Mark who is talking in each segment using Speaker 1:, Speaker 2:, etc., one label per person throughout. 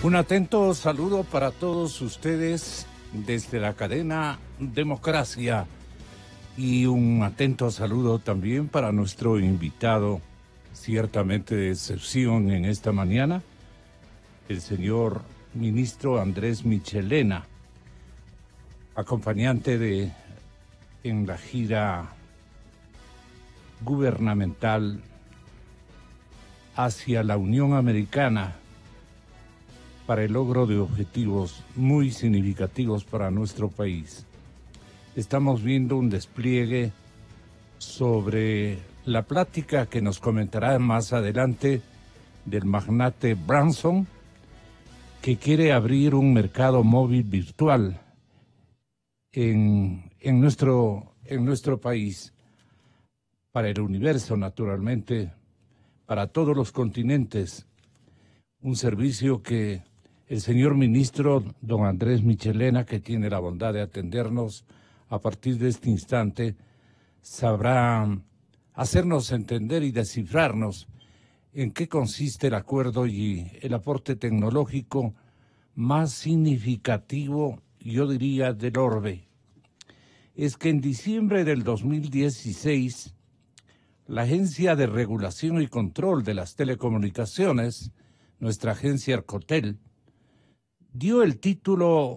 Speaker 1: Un atento saludo para todos ustedes desde la cadena Democracia y un atento saludo también para nuestro invitado, ciertamente de excepción en esta mañana, el señor ministro Andrés Michelena, acompañante en la gira gubernamental hacia la Unión Americana para el logro de objetivos muy significativos para nuestro país. Estamos viendo un despliegue sobre la plática que nos comentará más adelante del magnate Branson, que quiere abrir un mercado móvil virtual en nuestro país, para el universo naturalmente, para todos los continentes, un servicio que el señor ministro don Andrés Michelena, que tiene la bondad de atendernos a partir de este instante, sabrá hacernos entender y descifrarnos en qué consiste el acuerdo y el aporte tecnológico más significativo, yo diría, del orbe. Es que en diciembre del 2016, la Agencia de Regulación y Control de las Telecomunicaciones, nuestra agencia Arcotel, dio el título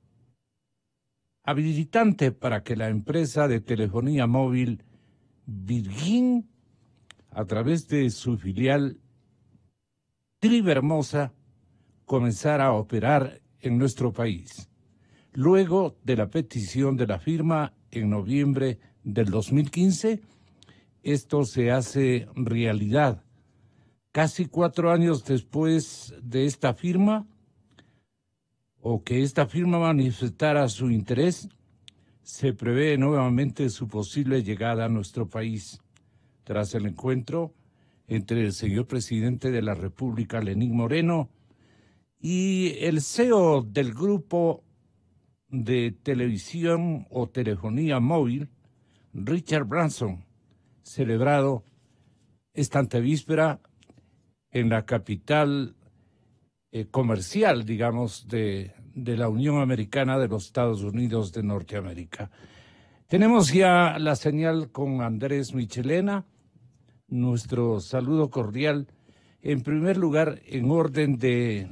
Speaker 1: habilitante para que la empresa de telefonía móvil Virgin, a través de su filial Trivermosa, comenzara a operar en nuestro país. Luego de la petición de la firma en noviembre del 2015, esto se hace realidad. Casi 4 años después de esta firma, o que esta firma manifestara su interés, se prevé nuevamente su posible llegada a nuestro país, tras el encuentro entre el señor presidente de la República, Lenín Moreno, y el CEO del grupo de televisión o telefonía móvil, Richard Branson, celebrado esta antevíspera en la capital comercial, digamos, de la Unión Americana de los Estados Unidos de Norteamérica. Tenemos ya la señal con Andrés Michelena. Nuestro saludo cordial, en primer lugar, en orden de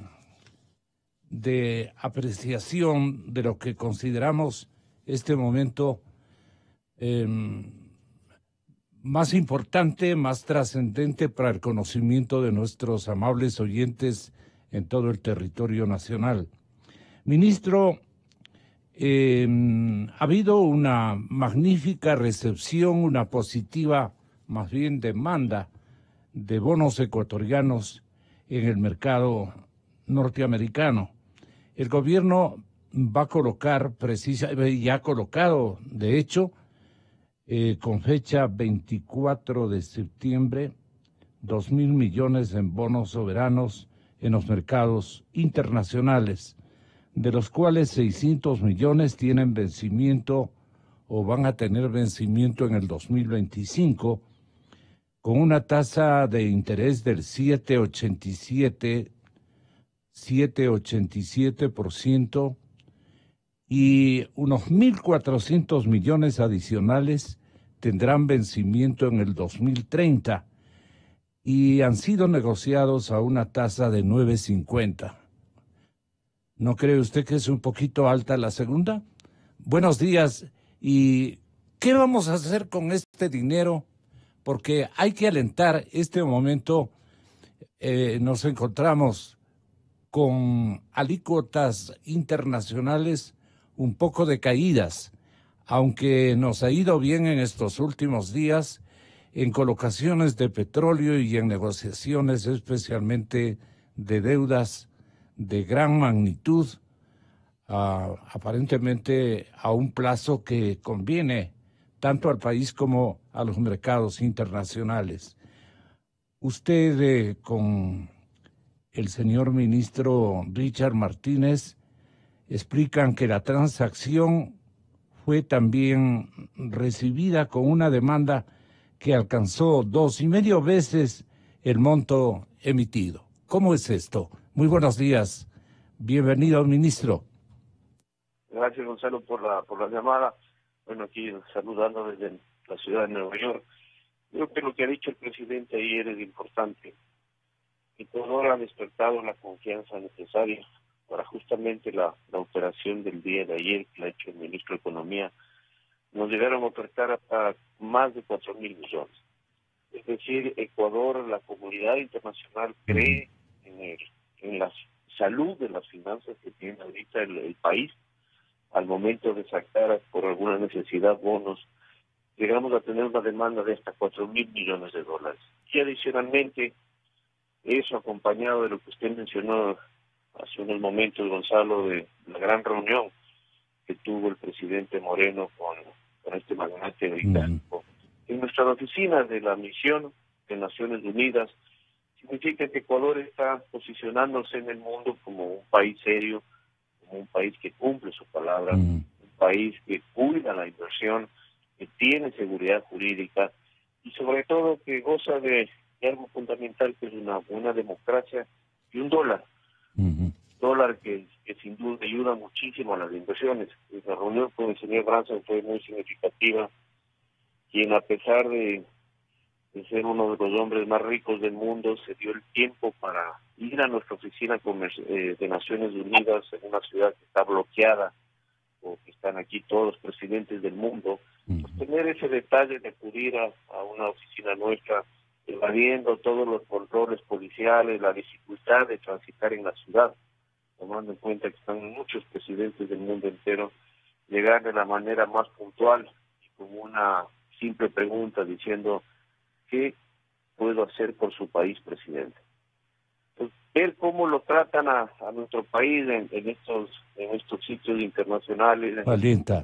Speaker 1: apreciación de lo que consideramos este momento más importante, más trascendente para el conocimiento de nuestros amables oyentes en todo el territorio nacional. Ministro, ha habido una magnífica recepción, una positiva, más bien demanda de bonos ecuatorianos en el mercado norteamericano. El gobierno va a colocar, ya ha colocado, de hecho, con fecha 24 de septiembre, 2.000 millones en bonos soberanos en los mercados internacionales, de los cuales 600 millones tienen vencimiento o van a tener vencimiento en el 2025, con una tasa de interés del 7,87%, y unos 1.400 millones adicionales tendrán vencimiento en el 2030 y han sido negociados a una tasa de 9,50. ¿No cree usted que es un poquito alta la segunda? Buenos días. ¿Y qué vamos a hacer con este dinero? Porque hay que alentar este momento. Nos encontramos con alícuotas internacionales un poco decaídas, aunque nos ha ido bien en estos últimos días en colocaciones de petróleo y en negociaciones especialmente de deudas de gran magnitud, aparentemente a un plazo que conviene tanto al país como a los mercados internacionales. Usted, con el señor ministro Richard Martínez, explican que la transacción fue también recibida con una demanda que alcanzó 2,5 veces el monto emitido. ¿Cómo es esto? Muy buenos días, Bienvenido, ministro.
Speaker 2: Gracias, Gonzalo, por la llamada. Bueno, aquí saludando desde la ciudad de Nueva York. Creo que lo que ha dicho el presidente ayer es importante. Ecuador ha despertado la confianza necesaria para justamente la operación del día de ayer que la ha hecho el ministro de Economía. Nos llegaron a ofertar hasta más de 4.000 millones. Es decir, Ecuador, la comunidad internacional cree en la salud de las finanzas que tiene ahorita el país. Al momento de sacar por alguna necesidad bonos, llegamos a tener una demanda de hasta 4.000 millones de dólares. Y adicionalmente, eso acompañado de lo que usted mencionó hace unos momentos, Gonzalo, de la gran reunión que tuvo el presidente Moreno con este magnate británico. En nuestras oficinas de la misión de Naciones Unidas, significa que Ecuador está posicionándose en el mundo como un país serio, como un país que cumple su palabra, un país que cuida la inversión, que tiene seguridad jurídica y sobre todo que goza de algo fundamental que es una buena democracia y un dólar. Dólar que sin duda ayuda muchísimo a las inversiones. La reunión con el señor Branson fue muy significativa, quien a pesar de ser uno de los hombres más ricos del mundo, se dio el tiempo para ir a nuestra oficina de Naciones Unidas en una ciudad que está bloqueada, o que están aquí todos los presidentes del mundo, pues tener ese detalle de acudir a una oficina nuestra, evadiendo todos los controles policiales, la dificultad de transitar en la ciudad, tomando en cuenta que están muchos presidentes del mundo entero, llegar de la manera más puntual y con una simple pregunta diciendo: ¿qué puedo hacer por su país, presidente? Pues, ver cómo lo tratan a nuestro país en estos sitios internacionales, en
Speaker 1: Alienta.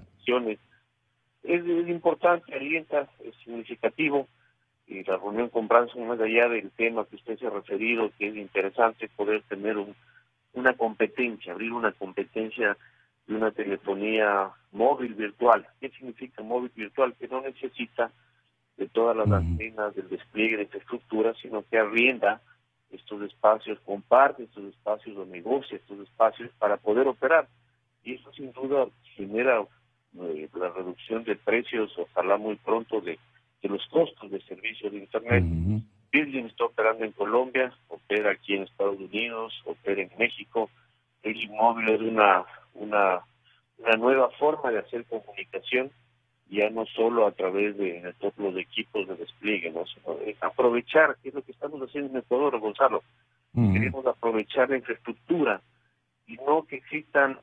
Speaker 2: es importante, alienta, es significativo. Y la reunión con Branson, más allá del tema que usted se ha referido, que es interesante poder tener una competencia, abrir una competencia de una telefonía móvil virtual. ¿Qué significa móvil virtual? Que no necesita de todas las antenas, del despliegue de infraestructura, sino que arrienda estos espacios, comparte estos espacios o negocia estos espacios para poder operar. Y eso sin duda genera la reducción de precios, ojalá muy pronto, de los costos de servicio de Internet. Virgin está operando en Colombia, opera aquí en Estados Unidos, opera en México. El móvil es una nueva forma de hacer comunicación, ya no solo a través de todos los equipos de despliegue, ¿no? Sino de aprovechar, que es lo que estamos haciendo en Ecuador, Gonzalo. Queremos aprovechar la infraestructura y no que existan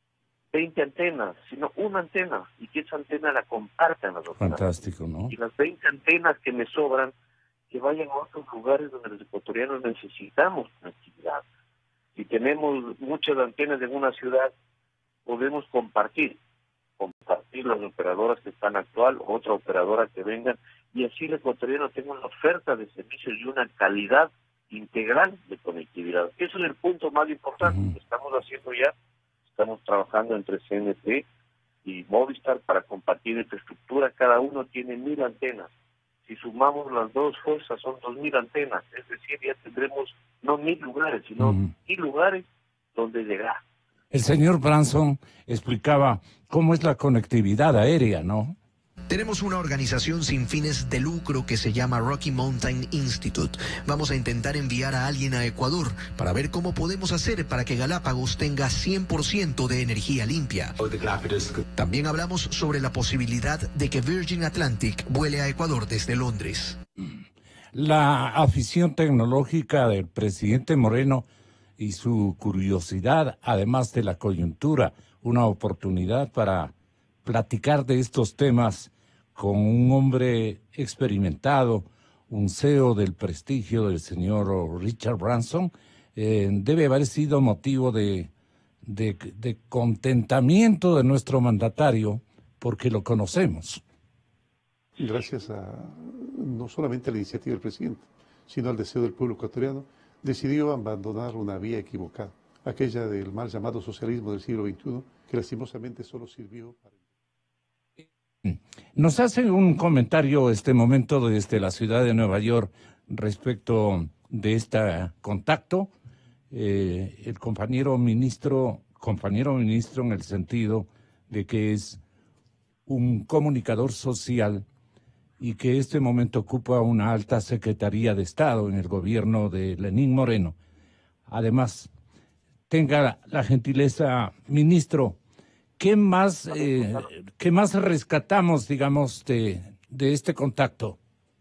Speaker 2: 20 antenas, sino una antena, y que esa antena la compartan las otras.
Speaker 1: Fantástico, ¿no?
Speaker 2: Y las 20 antenas que me sobran, que vayan a otros lugares donde los ecuatorianos necesitamos conectividad. Si tenemos muchas antenas en una ciudad, podemos compartir las operadoras que están actual, otra operadora que vengan, y así el ecuatoriano tenga una oferta de servicios y una calidad integral de conectividad. Eso es el punto más importante que estamos haciendo ya. Estamos trabajando entre CNT y Movistar para compartir infraestructura. Cada uno tiene 1.000 antenas. Si sumamos las dos fuerzas, son 2.000 antenas. Es decir, ya tendremos no 1.000 lugares, sino 1.000 lugares donde llegar.
Speaker 1: El señor Branson explicaba cómo es la conectividad aérea, ¿no?
Speaker 3: Tenemos una organización sin fines de lucro que se llama Rocky Mountain Institute. Vamos a intentar enviar a alguien a Ecuador para ver cómo podemos hacer para que Galápagos tenga 100% de energía limpia. También hablamos sobre la posibilidad de que Virgin Atlantic vuele a Ecuador desde Londres.
Speaker 1: La afición tecnológica del presidente Moreno y su curiosidad, además de la coyuntura, una oportunidad para platicar de estos temas con un hombre experimentado, un CEO del prestigio del señor Richard Branson, debe haber sido motivo de contentamiento de nuestro mandatario, porque lo conocemos.
Speaker 4: Gracias a no solamente a la iniciativa del presidente, sino al deseo del pueblo ecuatoriano, decidió abandonar una vía equivocada, aquella del mal llamado socialismo del siglo XXI, que lastimosamente solo sirvió para...
Speaker 1: Nos hace un comentario este momento desde la ciudad de Nueva York respecto de este contacto el compañero ministro en el sentido de que es un comunicador social y que en este momento ocupa una alta secretaría de Estado en el gobierno de Lenín Moreno. Además, tenga la gentileza, ministro, ¿qué más rescatamos, digamos, de este contacto?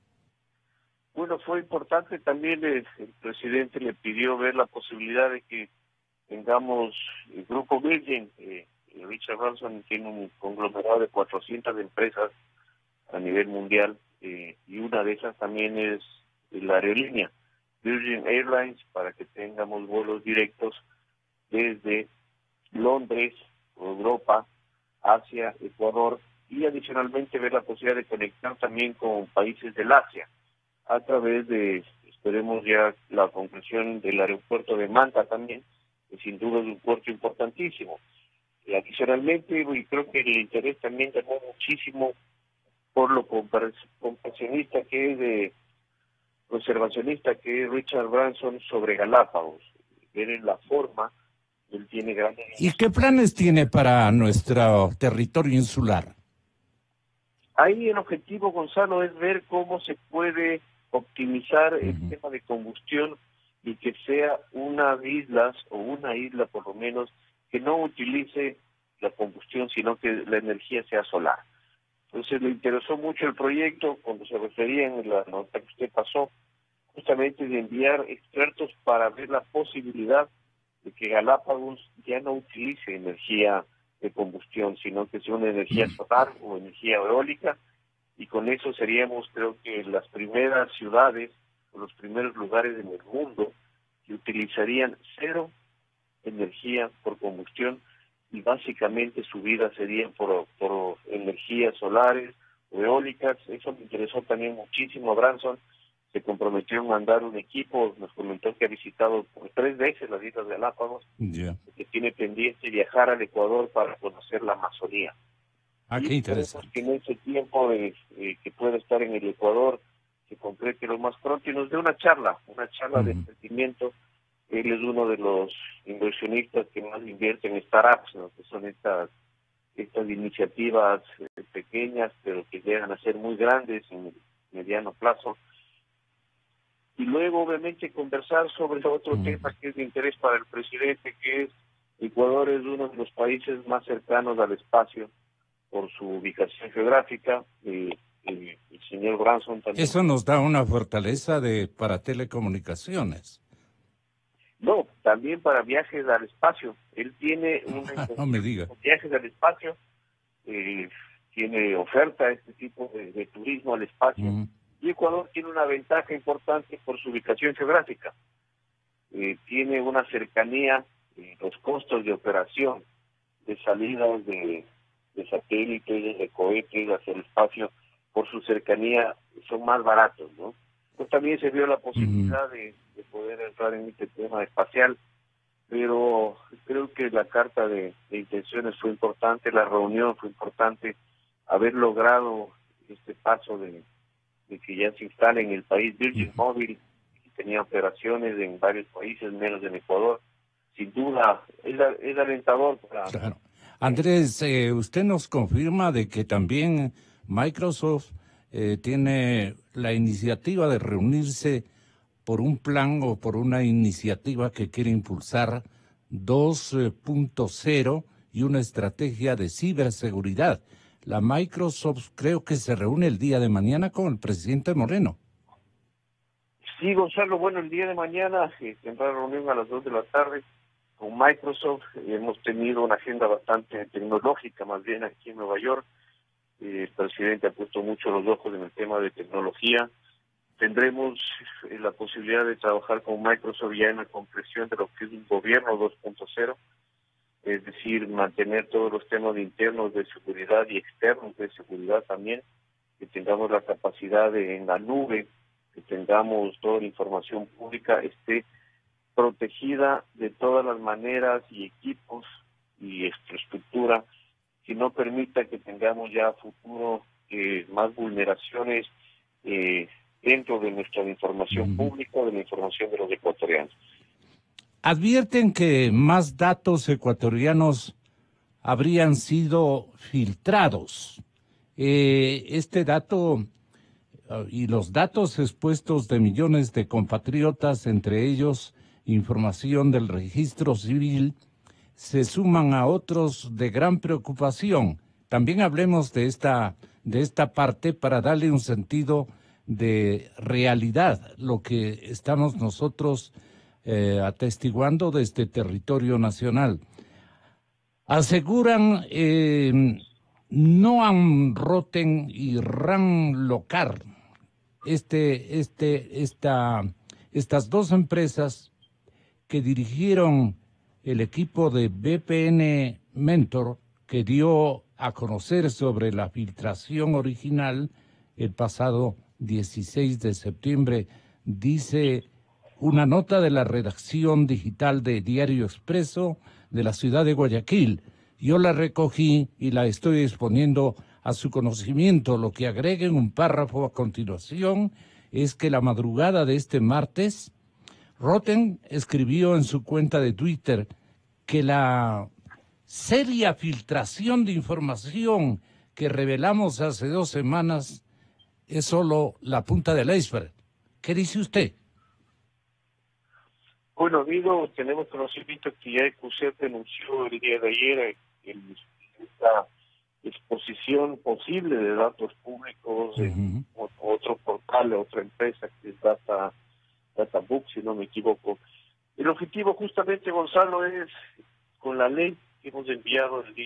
Speaker 2: Bueno, fue importante también, el presidente le pidió ver la posibilidad de que tengamos el Grupo Virgin. Richard Branson tiene un conglomerado de 400 empresas a nivel mundial, y una de esas también es la aerolínea Virgin Airlines, para que tengamos vuelos directos desde Londres, Europa, Asia, Ecuador, y adicionalmente ver la posibilidad de conectar también con países del Asia a través de, esperemos ya, la conclusión del aeropuerto de Manta también, que sin duda es un puerto importantísimo. Y adicionalmente, y creo que el interés también llamó muchísimo por lo comparacionista que es, de conservacionista que es Richard Branson sobre Galápagos. Ver en la forma, él tiene grandes...
Speaker 1: ¿Y qué planes tiene para nuestro territorio insular?
Speaker 2: Ahí el objetivo, Gonzalo, es ver cómo se puede optimizar el tema de combustión y que sea una isla por lo menos que no utilice la combustión, sino que la energía sea solar. Entonces le interesó mucho el proyecto cuando se refería en la nota que usted pasó, justamente de enviar expertos para ver la posibilidad de que Galápagos ya no utilice energía de combustión, sino que sea una energía solar o energía eólica, y con eso seríamos, creo que, las primeras ciudades o los primeros lugares en el mundo que utilizarían cero energía por combustión, y básicamente su vida sería por energías solares o eólicas. Eso me interesó también muchísimo a Branson. Se comprometió en mandar un equipo, nos comentó que ha visitado por 3 veces las Islas Galápagos, que tiene pendiente viajar al Ecuador para conocer la Amazonía.
Speaker 1: Qué interesante.
Speaker 2: Que en ese tiempo que pueda estar en el Ecuador se concrete lo más pronto y nos dé una charla de emprendimiento. Él es uno de los inversionistas que más invierten en startups, ¿no? Que son estas iniciativas pequeñas, pero que llegan a ser muy grandes en mediano plazo. Y luego, obviamente, conversar sobre otro tema que es de interés para el presidente, que es Ecuador es uno de los países más cercanos al espacio por su ubicación geográfica. El señor Branson también...
Speaker 1: Eso nos da una fortaleza para telecomunicaciones.
Speaker 2: No, también para viajes al espacio. Él tiene
Speaker 1: no me diga.
Speaker 2: Viajes al espacio, tiene oferta este tipo de turismo al espacio. Y Ecuador tiene una ventaja importante por su ubicación geográfica. Tiene una cercanía, los costos de operación de salidas de satélites, de cohetes hacia el espacio, por su cercanía, son más baratos, ¿no? Pues también se vio la posibilidad de poder entrar en este tema espacial, pero creo que la carta de intenciones fue importante, la reunión fue importante, haber logrado este paso de que ya se instale en el país Virgin Mobile, que tenía operaciones en varios países, menos en Ecuador. Sin duda, es alentador para...
Speaker 1: Claro. Andrés, usted nos confirma de que también Microsoft tiene la iniciativa de reunirse por un plan o por una iniciativa que quiere impulsar 2.0 y una estrategia de ciberseguridad. La Microsoft creo que se reúne el día de mañana con el presidente Moreno.
Speaker 2: Sí, Gonzalo, bueno, el día de mañana tendrá reunión a las 2 de la tarde con Microsoft. Hemos tenido una agenda bastante tecnológica, más bien aquí en Nueva York. El presidente ha puesto mucho los ojos en el tema de tecnología. Tendremos la posibilidad de trabajar con Microsoft ya en la concreción de lo que es un gobierno 2.0, es decir, mantener todos los temas internos de seguridad y externos de seguridad también, que tengamos la capacidad en la nube, que tengamos toda la información pública, esté protegida de todas las maneras y equipos y infraestructura, que no permita que tengamos ya a futuro más vulneraciones dentro de nuestra información pública, de la información de los ecuatorianos.
Speaker 1: advierten que más datos ecuatorianos habrían sido filtrados. Este dato y los datos expuestos de millones de compatriotas, entre ellos información del registro civil, se suman a otros de gran preocupación. También hablemos de esta parte para darle un sentido de realidad, lo que estamos nosotros atestiguando desde territorio nacional. Aseguran Noam Roten y Ran Locar, estas dos empresas que dirigieron el equipo de VPN Mentor, que dio a conocer sobre la filtración original el pasado 16 de septiembre, dice una nota de la redacción digital de Diario Expreso de la ciudad de Guayaquil. Yo la recogí y la estoy exponiendo a su conocimiento. Lo que agrega en un párrafo a continuación es que la madrugada de este martes, Roten escribió en su cuenta de Twitter que la seria filtración de información que revelamos hace 2 semanas es solo la punta del iceberg. ¿Qué dice usted?
Speaker 2: Bueno, amigo, tenemos conocimiento que ya ECUSET denunció el día de ayer esta exposición posible de datos públicos en otro portal, otra empresa que es Databook, si no me equivoco. El objetivo justamente, Gonzalo, es con la ley que hemos enviado el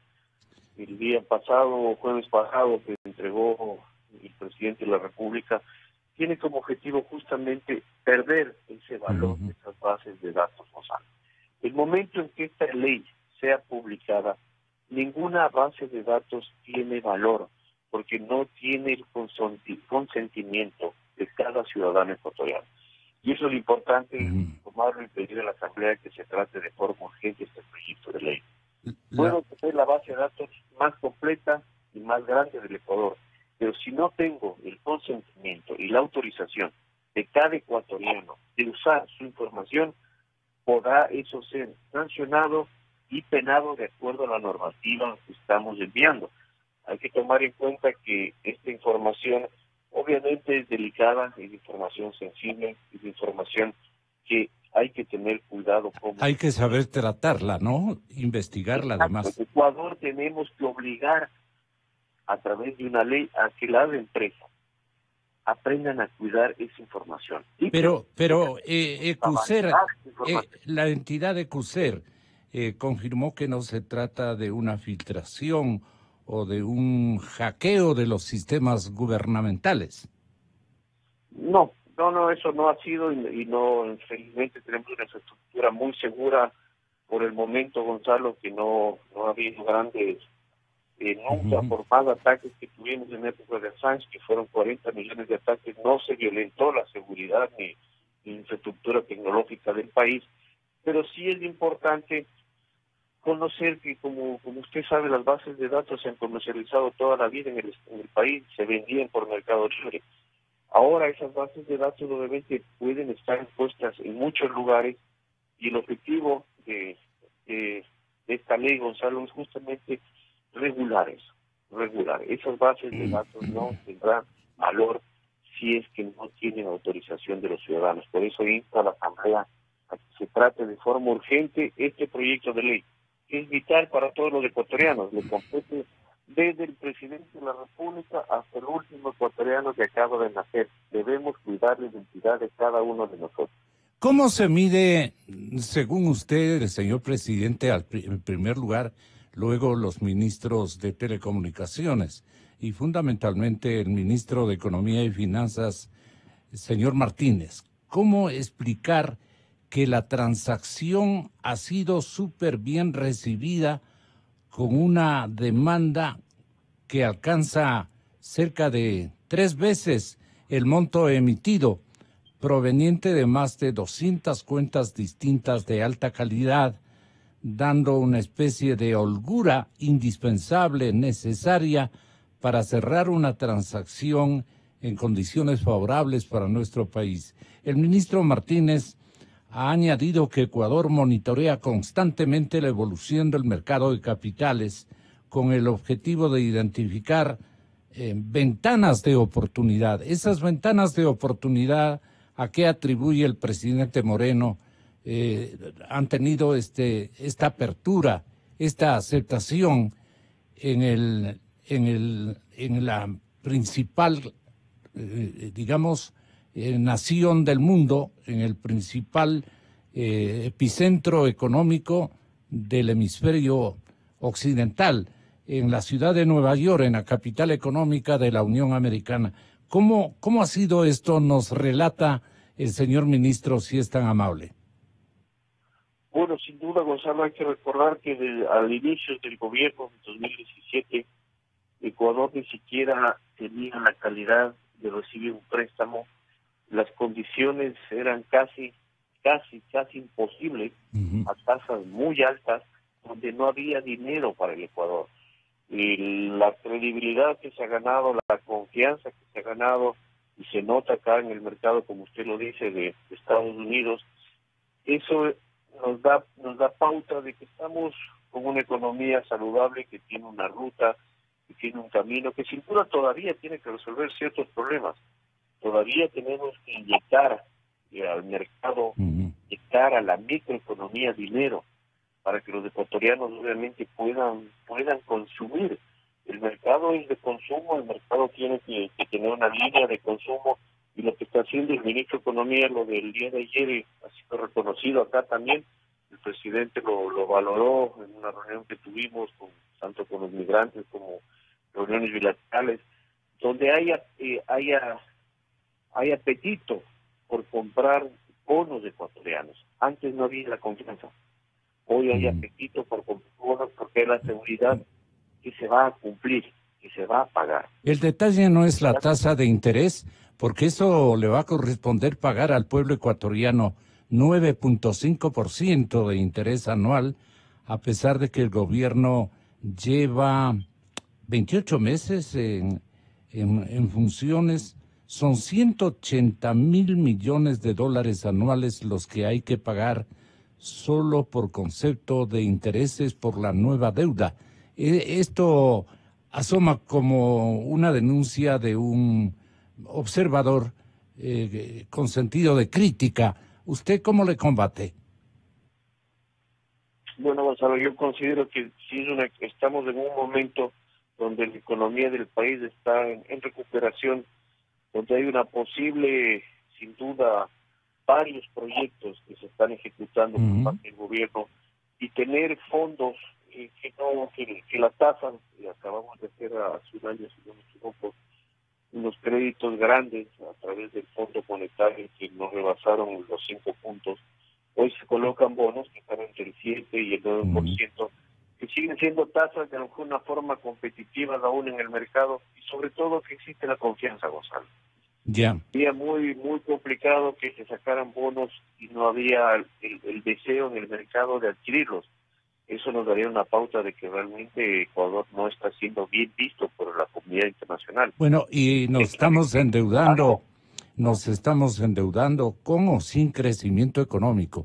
Speaker 2: día pasado, jueves pasado, que entregó el presidente de la República, tiene como objetivo justamente perder ese valor de esas bases de datos, Gonzalo. El momento en que esta ley sea publicada, ninguna base de datos tiene valor, porque no tiene el consentimiento de cada ciudadano ecuatoriano. Y eso es lo importante, tomarlo y pedir a la Asamblea que se trate de forma urgente este proyecto de ley. Puedo tener la base de datos más completa y más grande del Ecuador, pero si no tengo el consentimiento y la autorización de cada ecuatoriano de usar su información, podrá eso ser sancionado y penado de acuerdo a la normativa que estamos enviando. Hay que tomar en cuenta que esta información obviamente es delicada, es información sensible, es información que hay que tener cuidado.
Speaker 1: Hay que saber tratarla, ¿no? Investigarla.
Speaker 2: Exacto.
Speaker 1: Además.
Speaker 2: En Ecuador tenemos que obligar a través de una ley a que las empresas aprendan a cuidar esa información.
Speaker 1: Pero ECUSER, la entidad ECUSER confirmó que no se trata de una filtración o de un hackeo de los sistemas gubernamentales.
Speaker 2: No, eso no ha sido y no, felizmente tenemos una infraestructura muy segura por el momento, Gonzalo, que no ha habido grandes, nunca por más ataques que tuvimos en época de Assange, que fueron 40 millones de ataques, no se violentó la seguridad ni infraestructura tecnológica del país, pero sí es importante conocer que, como usted sabe, las bases de datos se han comercializado toda la vida en el país, se vendían por Mercado Libre. Ahora esas bases de datos obviamente pueden estar puestas en muchos lugares y el objetivo de esta ley, Gonzalo, es justamente regular eso, regular. Esas bases de datos no tendrán valor si es que no tienen autorización de los ciudadanos. Por eso insto a la Asamblea a que se trate de forma urgente este proyecto de ley, que es vital para todos los ecuatorianos, le compete desde el presidente de la República hasta el último ecuatoriano que acaba de nacer. Debemos cuidar la identidad de cada uno de nosotros.
Speaker 1: ¿Cómo se mide, según usted, señor presidente, en primer lugar, luego los ministros de Telecomunicaciones y fundamentalmente el ministro de Economía y Finanzas, señor Martínez? ¿Cómo explicar que la transacción ha sido súper bien recibida con una demanda que alcanza cerca de 3 veces el monto emitido, proveniente de más de 200 cuentas distintas de alta calidad, dando una especie de holgura indispensable, necesaria para cerrar una transacción en condiciones favorables para nuestro país? El ministro Martínez ha añadido que Ecuador monitorea constantemente la evolución del mercado de capitales con el objetivo de identificar ventanas de oportunidad. Esas ventanas de oportunidad, ¿a qué atribuye el presidente Moreno? Han tenido esta apertura, esta aceptación en la principal, digamos, nación del mundo, en el principal epicentro económico del hemisferio occidental, en la ciudad de Nueva York, en la capital económica de la Unión Americana. ¿Cómo ha sido esto? Nos relata el señor ministro, si es tan amable.
Speaker 2: Bueno, sin duda, Gonzalo, hay que recordar que al inicio del gobierno de 2017, Ecuador ni siquiera tenía la calidad de recibir un préstamo. Las condiciones eran casi imposibles, a tasas muy altas, donde no había dinero para el Ecuador. Y la credibilidad que se ha ganado, la confianza que se ha ganado, y se nota acá en el mercado, como usted lo dice, de Estados Unidos, eso nos da pauta de que estamos con una economía saludable, que tiene una ruta, que tiene un camino, que sin duda todavía tiene que resolver ciertos problemas. Todavía tenemos que inyectar al mercado, inyectar a la microeconomía dinero, para que los ecuatorianos obviamente puedan consumir. El mercado es de consumo, el mercado tiene que tener una línea de consumo, y lo que está haciendo el ministro de Economía, lo del día de ayer, ha sido reconocido acá también. El presidente lo valoró en una reunión que tuvimos, tanto con los migrantes como reuniones bilaterales, donde hay apetito por comprar bonos ecuatorianos. Antes no había la confianza. Hoy hay apetito por comprar bonos porque hay la seguridad que se va a cumplir, que se va a pagar.
Speaker 1: El detalle no es la tasa de interés, porque eso le va a corresponder pagar al pueblo ecuatoriano 9.5% de interés anual, a pesar de que el gobierno lleva 28 meses en funciones. Son 180.000 millones de dólares anuales los que hay que pagar solo por concepto de intereses por la nueva deuda. Esto asoma como una denuncia de un observador con sentido de crítica. ¿Usted cómo le combate?
Speaker 2: Bueno, Gonzalo, yo considero que sí estamos en un momento donde la economía del país está en recuperación, donde hay una posible, sin duda, varios proyectos que se están ejecutando por parte del gobierno, y tener fondos que la tasa, acabamos de hacer hace un año, si no me equivoco, unos créditos grandes a través del Fondo Monetario que nos rebasaron los 5 puntos. Hoy se colocan bonos que están entre el 7 y el 9%, que siguen siendo tasas de alguna forma competitivas aún en el mercado, y sobre todo que existe la confianza, Gonzalo.
Speaker 1: Ya.
Speaker 2: Sería muy complicado que se sacaran bonos y no había el deseo en el mercado de adquirirlos. Eso nos daría una pauta de que realmente Ecuador no está siendo bien visto por la comunidad internacional.
Speaker 1: Bueno, y nos estamos endeudando con o sin crecimiento económico.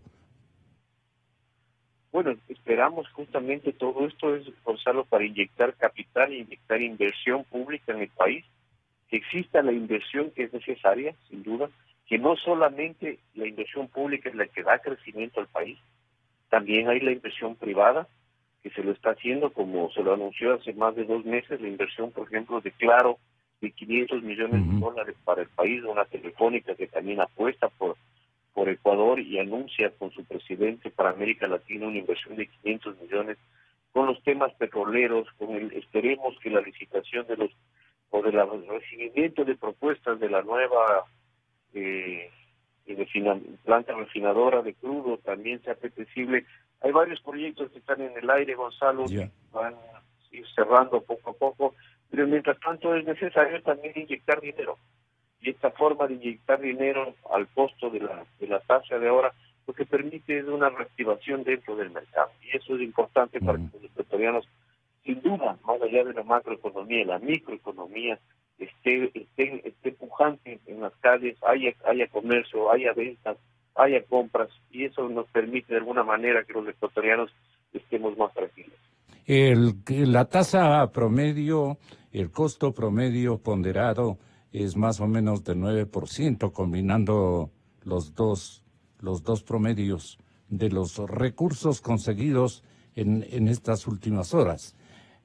Speaker 2: Bueno, esperamos justamente todo esto, es, Gonzalo, para inyectar capital, inyectar inversión pública en el país, que exista la inversión que es necesaria, sin duda, que no solamente la inversión pública es la que da crecimiento al país, también hay la inversión privada, que se lo está haciendo, como se lo anunció hace más de 2 meses, la inversión, por ejemplo, de Claro, de 500 millones de dólares para el país, de una telefónica que también apuesta por Ecuador y anuncia con su presidente para América Latina una inversión de 500 millones con los temas petroleros, esperemos que la licitación del recibimiento de propuestas de la nueva planta refinadora de crudo también sea apetecible. Hay varios proyectos que están en el aire, Gonzalo, que van a ir cerrando poco a poco, pero mientras tanto es necesario también inyectar dinero. Y esta forma de inyectar dinero al costo de la tasa de ahora, lo que permite es una reactivación dentro del mercado. Y eso es importante para que los ecuatorianos, sin duda, más allá de la macroeconomía, la microeconomía, esté pujante en las calles, haya comercio, haya ventas, haya compras, y eso nos permite de alguna manera que los ecuatorianos estemos más tranquilos.
Speaker 1: La tasa promedio, el costo promedio ponderado es más o menos de 9%, combinando los dos promedios de los recursos conseguidos en estas últimas horas.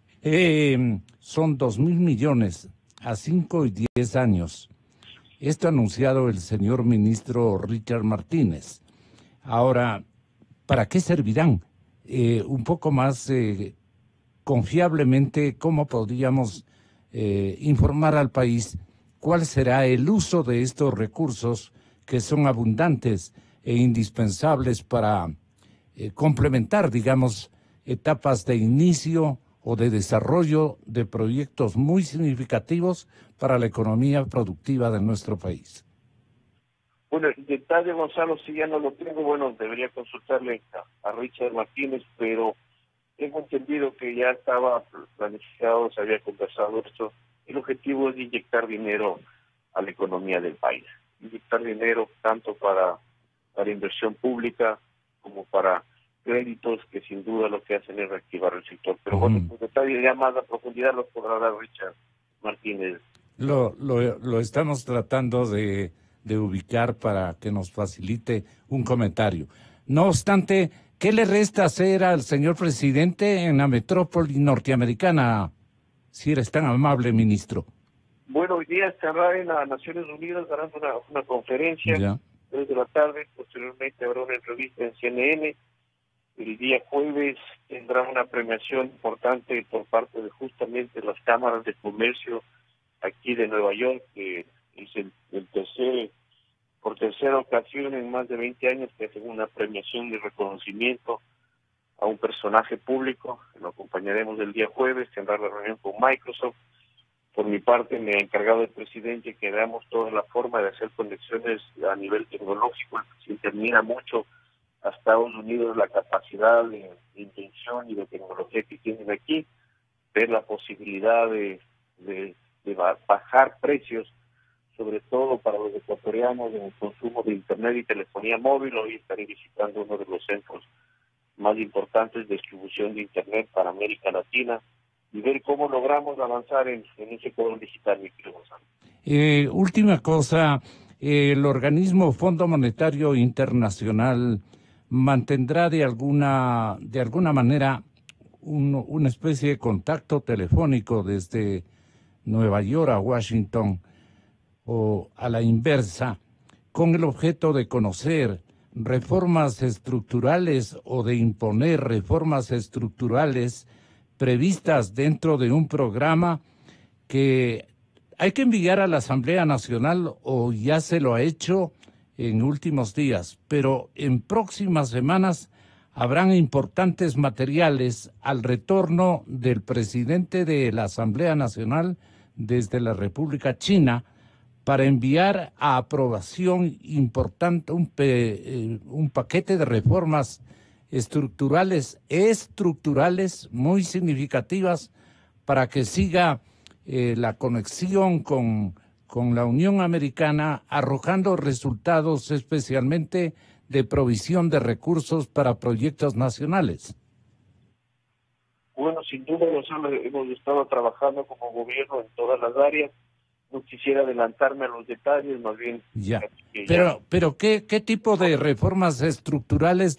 Speaker 1: Son 2.000 millones a 5 y 10 años. Esto ha anunciado el señor ministro Richard Martínez. Ahora, ¿para qué servirán? Un poco más confiablemente, ¿cómo podríamos informar al país cuál será el uso de estos recursos que son abundantes e indispensables para complementar, digamos, etapas de inicio o de desarrollo de proyectos muy significativos para la economía productiva de nuestro país?
Speaker 2: Bueno, el detalle, Gonzalo, si ya no lo tengo, bueno, debería consultarle a Richard Martínez, pero tengo entendido que ya estaba planificado, se había conversado esto. El objetivo es inyectar dinero a la economía del país. Inyectar dinero tanto para inversión pública como para créditos, que sin duda lo que hacen es reactivar el sector. Pero bueno, pues detalles ya más a profundidad los podrá dar Richard Martínez.
Speaker 1: Lo estamos tratando de ubicar para que nos facilite un comentario. No obstante, ¿qué le resta hacer al señor presidente en la metrópoli norteamericana, si eres tan amable, ministro?
Speaker 2: Bueno, hoy día estará en las Naciones Unidas dando una conferencia,
Speaker 1: Ya.
Speaker 2: 3 de la tarde, posteriormente habrá una entrevista en CNN. El día jueves tendrá una premiación importante por parte de justamente las cámaras de comercio aquí de Nueva York, que es por tercera ocasión en más de 20 años que hacen una premiación de reconocimiento a un personaje público. Lo acompañaremos el día jueves, tendrá la reunión con Microsoft. Por mi parte, me ha encargado el presidente que veamos toda la forma de hacer conexiones a nivel tecnológico. Se termina mucho a Estados Unidos la capacidad de invención y de tecnología que tienen aquí, ver la posibilidad de bajar precios, sobre todo para los ecuatorianos en el consumo de Internet y telefonía móvil. Hoy estaré visitando uno de los centros más importantes de distribución de Internet para América Latina y ver cómo logramos avanzar en ese Ecuador digital, mi querido Gonzalo.
Speaker 1: Última cosa, el organismo Fondo Monetario Internacional mantendrá de alguna manera una especie de contacto telefónico desde Nueva York a Washington o a la inversa, con el objeto de conocer reformas estructurales o de imponer reformas estructurales previstas dentro de un programa que hay que enviar a la Asamblea Nacional, o ya se lo ha hecho en últimos días, pero en próximas semanas habrán importantes materiales al retorno del presidente de la Asamblea Nacional desde la República China para enviar a aprobación importante un paquete de reformas estructurales muy significativas para que siga la conexión con la Unión Americana, arrojando resultados especialmente de provisión de recursos para proyectos nacionales.
Speaker 2: Bueno, sin duda, Gonzalo, hemos estado trabajando como gobierno en todas las áreas. No quisiera adelantarme a los detalles, más bien.
Speaker 1: Ya. Pero ¿qué tipo de reformas estructurales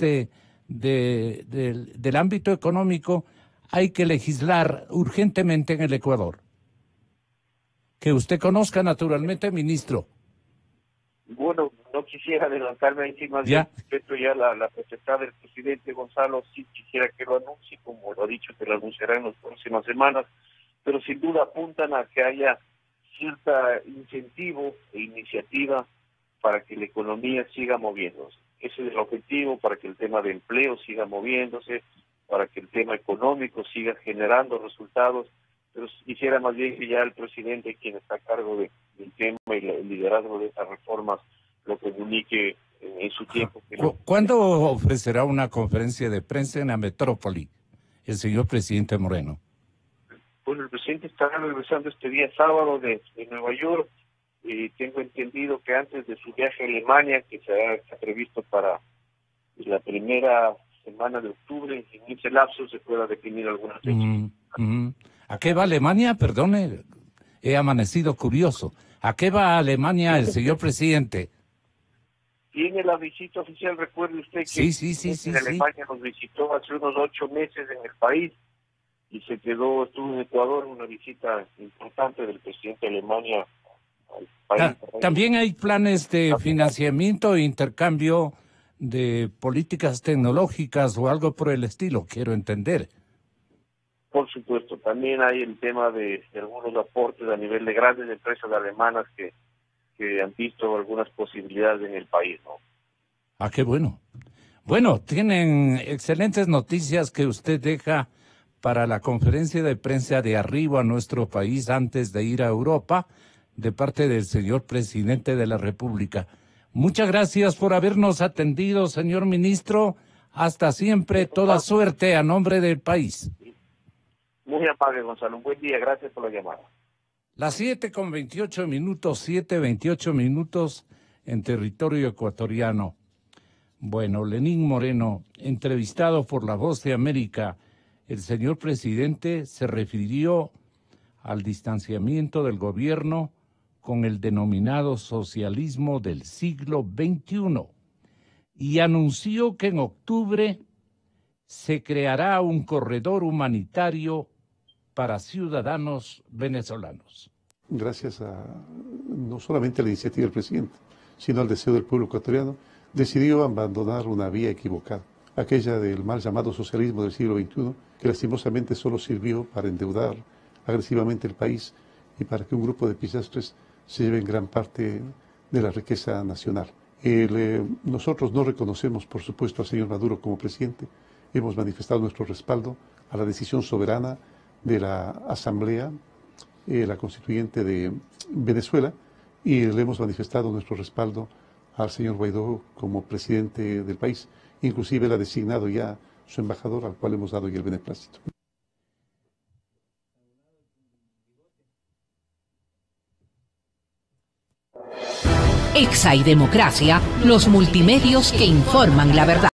Speaker 1: del ámbito económico hay que legislar urgentemente en el Ecuador? Que usted conozca, naturalmente, ministro.
Speaker 2: Bueno, no quisiera adelantarme ahí, más bien respeto ya la potestad del presidente Gonzalo. Sí quisiera que lo anuncie, como lo ha dicho, que lo anunciará en las próximas semanas, pero sin duda apuntan a que haya cierta incentivo e iniciativa para que la economía siga moviéndose. Ese es el objetivo, para que el tema de empleo siga moviéndose, para que el tema económico siga generando resultados. Pero quisiera más bien que ya el presidente, quien está a cargo del tema y el liderazgo de estas reformas, lo comunique en su tiempo.
Speaker 1: ¿Cuándo ofrecerá una conferencia de prensa en la metrópoli el señor presidente Moreno?
Speaker 2: Bueno, el presidente estará regresando este día sábado de Nueva York. Tengo entendido que antes de su viaje a Alemania, que se ha previsto para la primera semana de octubre, en ese lapso se pueda definir alguna fecha.
Speaker 1: ¿A qué va Alemania? Perdone, he amanecido curioso. ¿A qué va Alemania el señor presidente?
Speaker 2: Tiene la visita oficial, recuerde usted que
Speaker 1: Sí.
Speaker 2: Alemania nos visitó hace unos 8 meses en el país y estuvo en Ecuador, una visita importante del presidente de Alemania al país.
Speaker 1: También hay planes de financiamiento e intercambio de políticas tecnológicas o algo por el estilo, quiero entender.
Speaker 2: Por supuesto, también hay el tema de algunos aportes a nivel de grandes empresas alemanas que han visto algunas posibilidades en el país, ¿no?
Speaker 1: Ah, qué bueno. Bueno, tienen excelentes noticias que usted deja para la conferencia de prensa de arriba a nuestro país antes de ir a Europa, de parte del señor presidente de la República. Muchas gracias por habernos atendido, señor ministro. Hasta siempre, toda suerte a nombre del país.
Speaker 2: Muy amable, Gonzalo. Un buen día. Gracias por la llamada.
Speaker 1: Las 7:28 minutos, 7:28 minutos en territorio ecuatoriano. Bueno, Lenín Moreno, entrevistado por La Voz de América, el señor presidente se refirió al distanciamiento del gobierno con el denominado socialismo del siglo XXI y anunció que en octubre se creará un corredor humanitario para ciudadanos venezolanos.
Speaker 4: Gracias a no solamente a la iniciativa del presidente, sino al deseo del pueblo ecuatoriano, decidió abandonar una vía equivocada, aquella del mal llamado socialismo del siglo XXI, que lastimosamente solo sirvió para endeudar agresivamente el país y para que un grupo de pillastres se lleven gran parte de la riqueza nacional. Nosotros no reconocemos, por supuesto, al señor Maduro como presidente. Hemos manifestado nuestro respaldo a la decisión soberana de la Asamblea, la Constituyente de Venezuela, y le hemos manifestado nuestro respaldo al señor Guaidó como presidente del país. Inclusive él ha designado ya su embajador, al cual hemos dado ya el beneplácito.
Speaker 5: Exa y Democracia, los multimedios que informan la verdad.